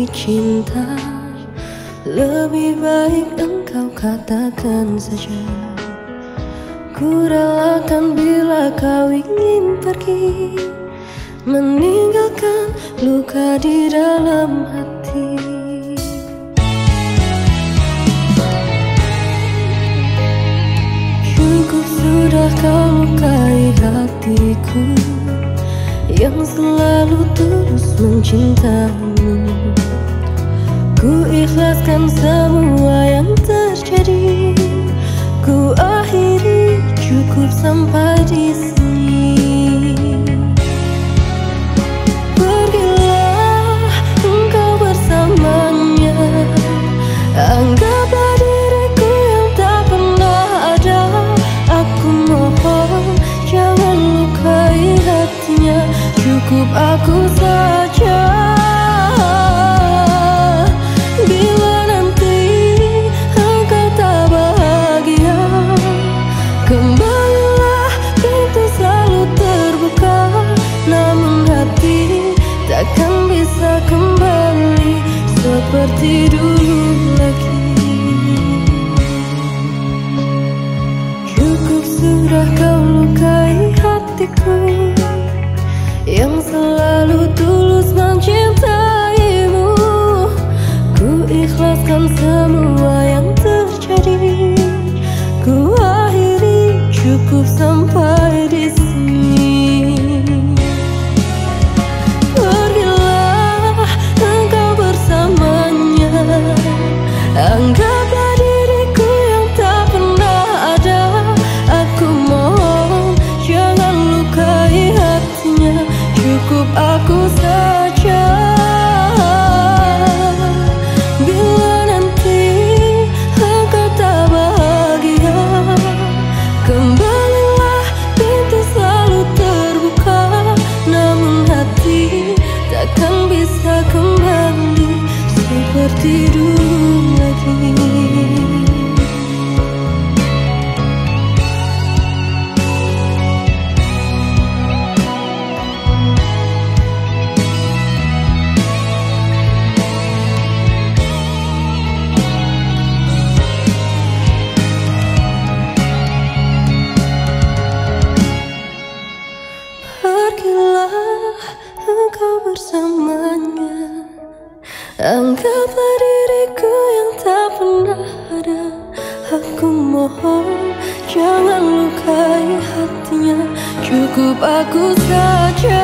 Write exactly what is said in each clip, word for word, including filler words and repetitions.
cinta, lebih baik engkau katakan saja. Ku relakan bila kau ingin pergi, meninggalkan luka di dalam hati. Cukup sudah kau lukai hatiku yang selalu tulus mencintaimu. Ku ikhlaskan semua yang terjadi, ku akhiri cukup sampai di sini. Pergilah engkau bersamanya, anggaplah diriku yang tak pernah ada. Aku mohon jangan lukai hatinya, cukup aku saja. Bila nanti engkau tak bahagia, kembalilah, pintu selalu terbuka. Namun hati takkan bisa kembali seperti dulu lagi. Cukup sudah kau lukai hatiku yang selalu tulus mencintaimu. Ku ikhlaskan semua yang terjadi, ku akhiri cukup sampai di sini. Pergilah engkau bersamanya, anggaplah diriku yang tak pernah ada. Aku mohon jangan lukai hatinya, cukup aku saja. Bila nanti engkau tak bahagia, kembalilah, pintu selalu terbuka. Namun hati takkan bisa kembali seperti dulu lagi. Pergilah engkau bersamanya, anggaplah diriku yang tak pernah ada. Aku mohon jangan lukai hatinya, cukup aku saja.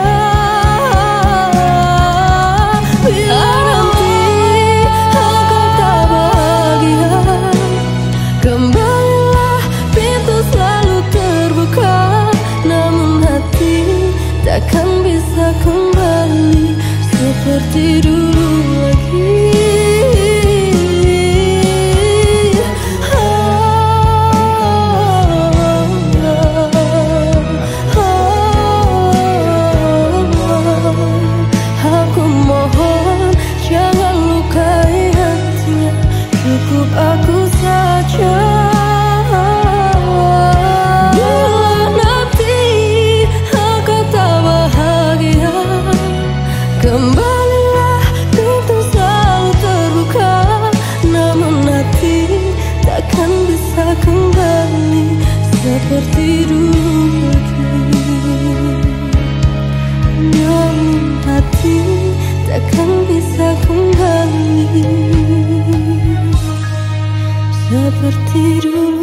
Bila nanti engkau tak bahagia, kembalilah, pintu selalu terbuka. Namun hati takkan bisa kembali seperti dulu lagi. Aku mohon jangan lukai hatinya, cukup aku saja. Kembalilah, pintu selalu terbuka. Namun hati takkan bisa kembali seperti dulu lagi. Namun hati takkan bisa kembali seperti dulu.